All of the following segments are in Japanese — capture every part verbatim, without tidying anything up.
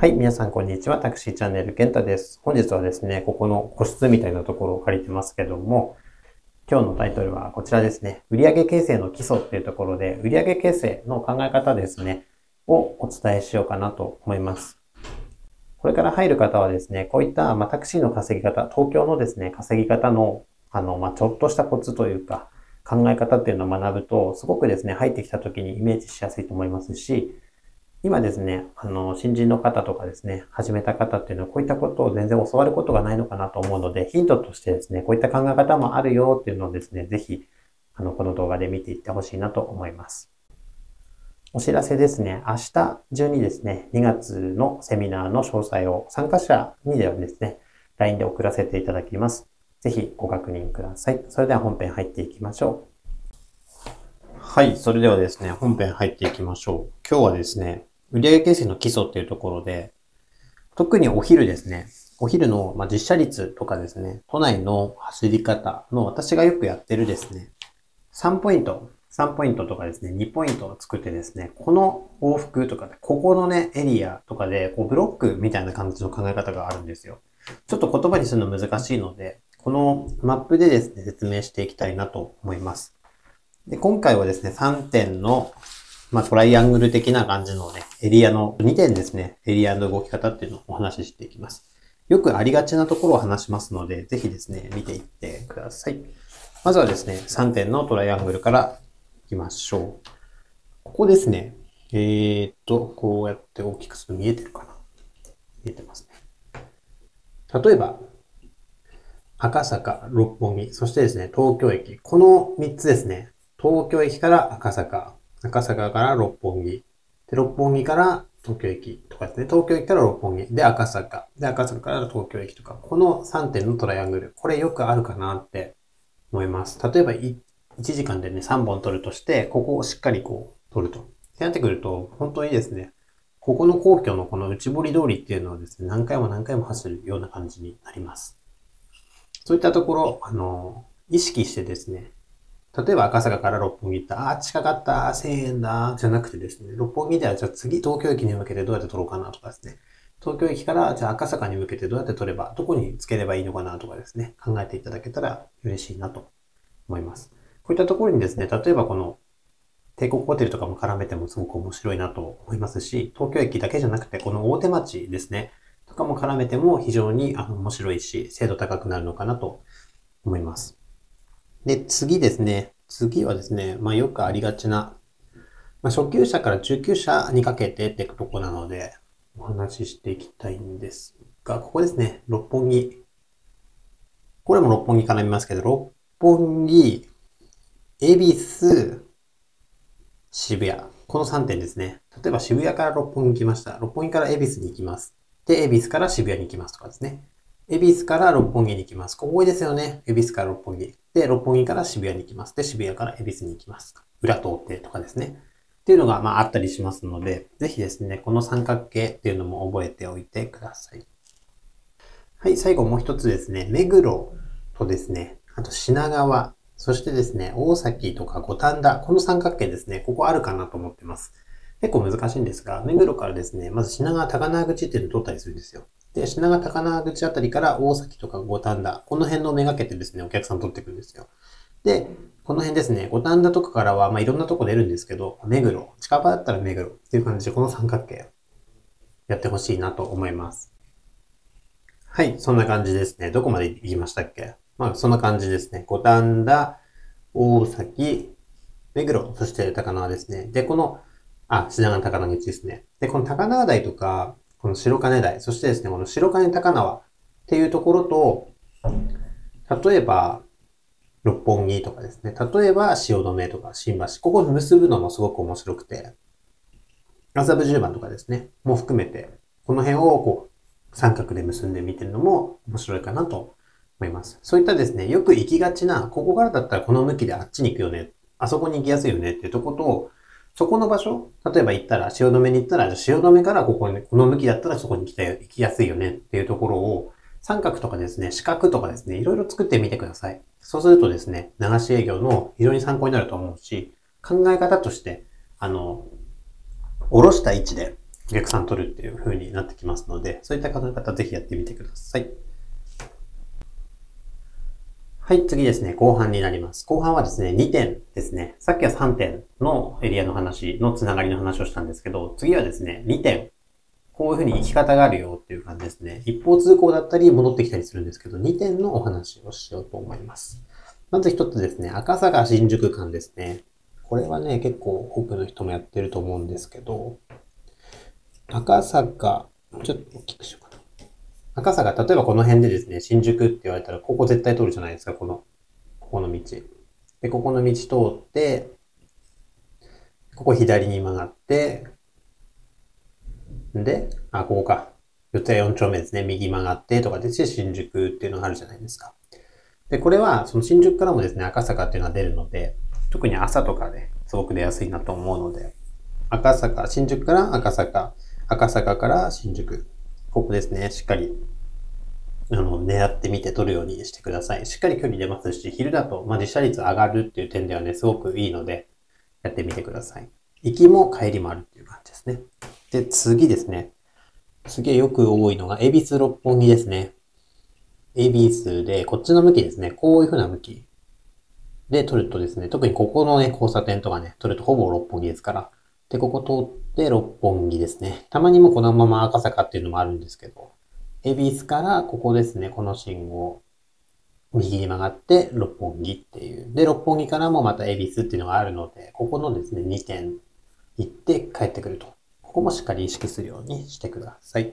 はい、皆さんこんにちは。タクシーチャンネルケンタです。本日はですね、ここの個室みたいなところを借りてますけども、今日のタイトルはこちらですね。売上形成の基礎っていうところで、売上形成の考え方ですね、をお伝えしようかなと思います。これから入る方はですね、こういった、まあ、タクシーの稼ぎ方、東京のですね、稼ぎ方の、あの、まあ、ちょっとしたコツというか、考え方っていうのを学ぶと、すごくですね、入ってきた時にイメージしやすいと思いますし、今ですね、あの、新人の方とかですね、始めた方っていうのはこういったことを全然教わることがないのかなと思うので、ヒントとしてですね、こういった考え方もあるよっていうのをですね、ぜひ、あの、この動画で見ていってほしいなと思います。お知らせですね、明日中にですね、にがつのセミナーの詳細を参加者にではですね、ライン で送らせていただきます。ぜひご確認ください。それでは本編入っていきましょう。はい、それではですね、本編入っていきましょう。今日はですね、売上形成の基礎っていうところで、特にお昼ですね、お昼の、まあ、実写率とかですね、都内の走り方の私がよくやってるですね、さんポイント、さんポイントとかですね、にポイントを作ってですね、この往復とかで、ここのね、エリアとかで、こうブロックみたいな感じの考え方があるんですよ。ちょっと言葉にするの難しいので、このマップでですね、説明していきたいなと思います。で、今回はですね、さんてんのまあ、トライアングル的な感じのね、エリアのにてんですね、エリアの動き方っていうのをお話ししていきます。よくありがちなところを話しますので、ぜひですね、見ていってください。まずはですね、さんてんのトライアングルからいきましょう。ここですね、えーっと、こうやって大きくすると見えてるかな？見えてますね。例えば、赤坂、六本木、そしてですね、東京駅。このみっつですね。東京駅から赤坂。赤坂から六本木。で、六本木から東京駅とかですね。東京駅から六本木。で、赤坂。で、赤坂から東京駅とか。このさんてんのトライアングル。これよくあるかなって思います。例えば、いちじかんでね、さんぼん撮るとして、ここをしっかりこう、撮ると。ってなってくると、本当にですね、ここの皇居のこの内堀通りっていうのはですね、何回も何回も走るような感じになります。そういったところ、あの、意識してですね、例えば赤坂から六本木行った、あー、近かった、せんえんだ、じゃなくてですね、六本木ではじゃあ次東京駅に向けてどうやって取ろうかなとかですね、東京駅からじゃあ赤坂に向けてどうやって取れば、どこにつければいいのかなとかですね、考えていただけたら嬉しいなと思います。こういったところにですね、例えばこの帝国ホテルとかも絡めてもすごく面白いなと思いますし、東京駅だけじゃなくてこの大手町ですね、とかも絡めても非常にあの面白いし、精度高くなるのかなと思います。で、次ですね。次はですね、まあよくありがちな、まあ、初級者から中級者にかけてってとこなので、お話ししていきたいんですが、ここですね、六本木。これも六本木絡みますけど、六本木、恵比寿、渋谷。このさんてんですね。例えば渋谷から六本木に来ました。六本木から恵比寿に行きます。で、恵比寿から渋谷に行きますとかですね。恵比寿から六本木に行きます。ここ多いですよね。恵比寿から六本木。で、六本木から渋谷に行きます。で、渋谷から恵比寿に行きます。裏通ってとかですね。っていうのが、まあ、あったりしますので、ぜひですね、この三角形っていうのも覚えておいてください。はい、最後もう一つですね、目黒とですね、あと品川、そしてですね、大崎とか五反田、この三角形ですね、ここあるかなと思ってます。結構難しいんですが、目黒からですね、まず品川高輪口っていうのを取ったりするんですよ。で、品川高輪口あたりから大崎とか五反田、この辺のめがけてですね、お客さん取っていくんですよ。で、この辺ですね、五反田とかからは、まあ、いろんなとこ出るんですけど、目黒、近場だったら目黒っていう感じで、この三角形やってほしいなと思います。はい、そんな感じですね。どこまで行きましたっけ？まあ、そんな感じですね。五反田、大崎、目黒、そして高輪ですね。で、この、あ、品川高輪口ですね。で、この高輪台とか、この白金台、そしてですね、この白金高輪っていうところと、例えば、六本木とかですね。例えば、汐留とか新橋。ここを結ぶのもすごく面白くて、麻布十番とかですね。も含めて、この辺をこう、三角で結んでみてるのも面白いかなと思います。そういったですね、よく行きがちな、ここからだったらこの向きであっちに行くよね。あそこに行きやすいよねっていうところと、そこの場所、例えば行ったら、汐留に行ったら、汐留からここに、この向きだったらそこに行きたい、行きやすいよねっていうところを、三角とかですね、四角とかですね、いろいろ作ってみてください。そうするとですね、流し営業の非常に参考になると思うし、考え方として、あの、下ろした位置で、 お客さん取るっていう風になってきますので、そういった考え方ぜひやってみてください。はい、次ですね、後半になります。後半はですね、にてんですね。さっきはさんてんのエリアの話のつながりの話をしたんですけど、次はですね、にてん。こういう風に行き方があるよっていう感じですね。一方通行だったり戻ってきたりするんですけど、にてんのお話をしようと思います。まず一つですね、赤坂新宿間ですね。これはね、結構多くの人もやってると思うんですけど、赤坂、ちょっと大きくしようかな。赤坂、例えばこの辺でですね、新宿って言われたら、ここ絶対通るじゃないですか、この、ここの道。で、ここの道通って、ここ左に曲がって、で、あ、ここか。四谷四丁目ですね。右曲がってとかで、新宿っていうのがあるじゃないですか。で、これは、その新宿からもですね、赤坂っていうのが出るので、特に朝とかですごく出やすいなと思うので、赤坂、新宿から赤坂、赤坂から新宿。ここですね、しっかり、あの、狙ってみて取るようにしてください。しっかり距離出ますし、昼だと、まあ、実写率上がるっていう点ではね、すごくいいので、やってみてください。行きも帰りもあるっていう感じですね。で、次ですね。すげえよく多いのが、恵比寿六本木ですね。恵比寿で、こっちの向きですね。こういう風な向きで撮るとですね、特にここのね、交差点とかね、撮るとほぼ六本木ですから。で、ここ通って六本木ですね。たまにもこのまま赤坂っていうのもあるんですけど、恵比寿からここですね、この信号、右に曲がって六本木っていう。で、六本木からもまた恵比寿っていうのがあるので、ここのですね、にてん行って帰ってくると。ここもしっかり意識するようにしてください。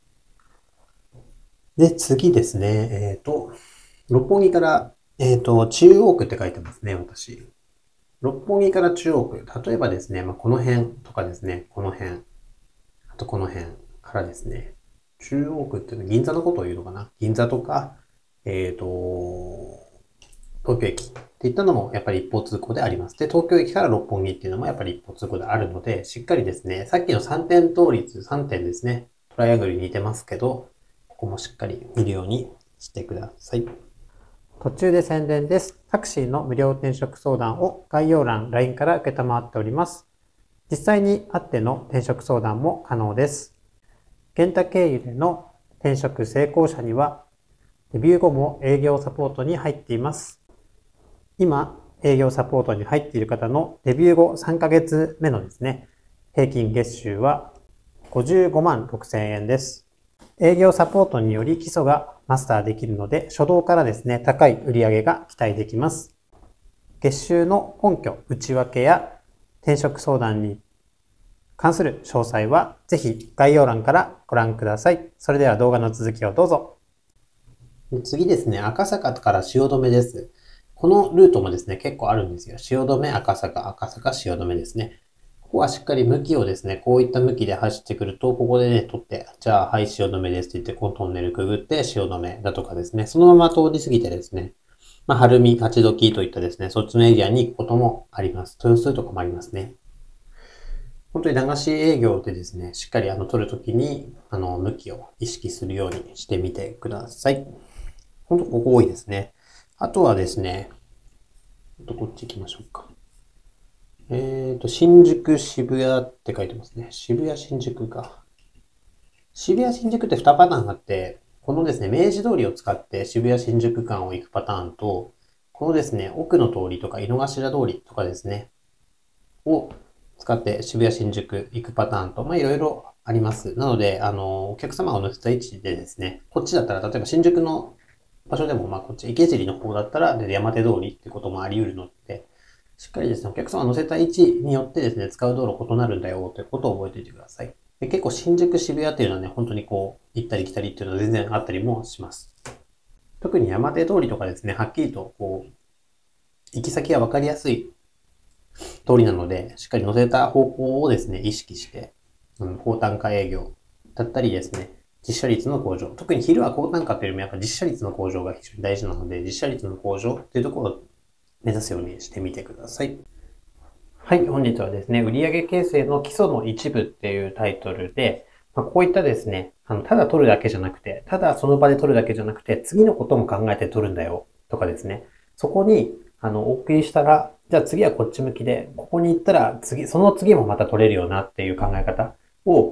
で、次ですね。えっと、六本木から、えっと、中央区って書いてますね、私。六本木から中央区。例えばですね、まあ、この辺とかですね、この辺、あとこの辺からですね、中央区っていうのは銀座のことを言うのかな。銀座とか、えっと、東京駅っていったのもやっぱり一方通行であります。で、東京駅から六本木っていうのもやっぱり一方通行であるので、しっかりですね、さっきのさんてん倒立、さんてんですね、トライアングルに似てますけど、ここもしっかり見るようにしてください。途中で宣伝です。タクシーの無料転職相談を概要欄、ライン から受けたまわっております。実際に会っての転職相談も可能です。ゲンタ経由での転職成功者には、デビュー後も営業サポートに入っています。今、営業サポートに入っている方のデビュー後さんかげつめのですね、平均月収はごじゅうごまんろくせんえんです。営業サポートにより基礎がマスターできるので、初動からですね、高い売上が期待できます。月収の根拠、内訳や転職相談に関する詳細は、ぜひ概要欄からご覧ください。それでは動画の続きをどうぞ。次ですね、赤坂から汐留です。このルートもですね、結構あるんですよ。汐留、赤坂、赤坂、汐留ですね。ここはしっかり向きをですね、こういった向きで走ってくると、ここでね、取って、じゃあ、はい、汐留ですって言って、このトンネルくぐって、汐留だとかですね、そのまま通り過ぎてですね、まあ、晴海、勝どきといったですね、そっちのエリアに行くこともあります。豊洲とかもありますね。本当に流し営業でですね、しっかりあの、取るときに、あの、向きを意識するようにしてみてください。本当ここ多いですね。あとはですね、こっち行きましょうか。えっと、新宿、渋谷って書いてますね。渋谷、新宿か。渋谷、新宿ってにパターンあって、このですね、明治通りを使って渋谷、新宿間を行くパターンと、このですね、奥の通りとか井の頭通りとかですね、を使って渋谷、新宿行くパターンと、まあ、いろいろあります。なので、あの、お客様を乗せた位置でですね、こっちだったら、例えば新宿の場所でも、まあ、こっち、池尻の方だったら、で山手通りってこともあり得るので、しっかりですね、お客様を乗せた位置によってですね、使う道路異なるんだよということを覚えておいてください。で結構新宿、渋谷っていうのはね、本当にこう、行ったり来たりっていうのは全然あったりもします。特に山手通りとかですね、はっきりとこう、行き先がわかりやすい通りなので、しっかり乗せた方向をですね、意識して、うん、高単価営業だったりですね、実写率の向上。特に昼は高単価というよりもやっぱ実写率の向上が非常に大事なので、実写率の向上っていうところを目指すようにしてみてください。はい、本日はですね、売上形成の基礎の一部っていうタイトルで、まあ、こういったですね、あの、ただ取るだけじゃなくて、ただその場で取るだけじゃなくて、次のことも考えて取るんだよとかですね、そこに、あの、お送りしたら、じゃあ次はこっち向きで、ここに行ったら次、その次もまた取れるよなっていう考え方を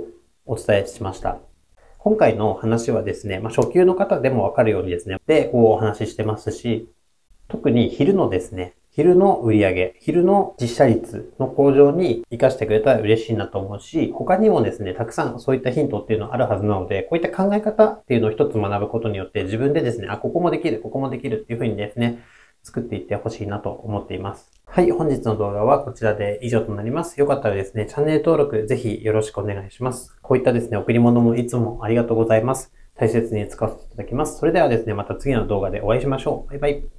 お伝えしました。今回の話はですね、まあ、初級の方でもわかるようにですね、で、こうお話ししてますし、特に昼のですね、昼の売上、昼の実写率の向上に活かしてくれたら嬉しいなと思うし、他にもですね、たくさんそういったヒントっていうのはあるはずなので、こういった考え方っていうのを一つ学ぶことによって自分でですね、あ、ここもできる、ここもできるっていうふうにですね、作っていってほしいなと思っています。はい、本日の動画はこちらで以上となります。よかったらですね、チャンネル登録ぜひよろしくお願いします。こういったですね、贈り物もいつもありがとうございます。大切に使わせていただきます。それではですね、また次の動画でお会いしましょう。バイバイ。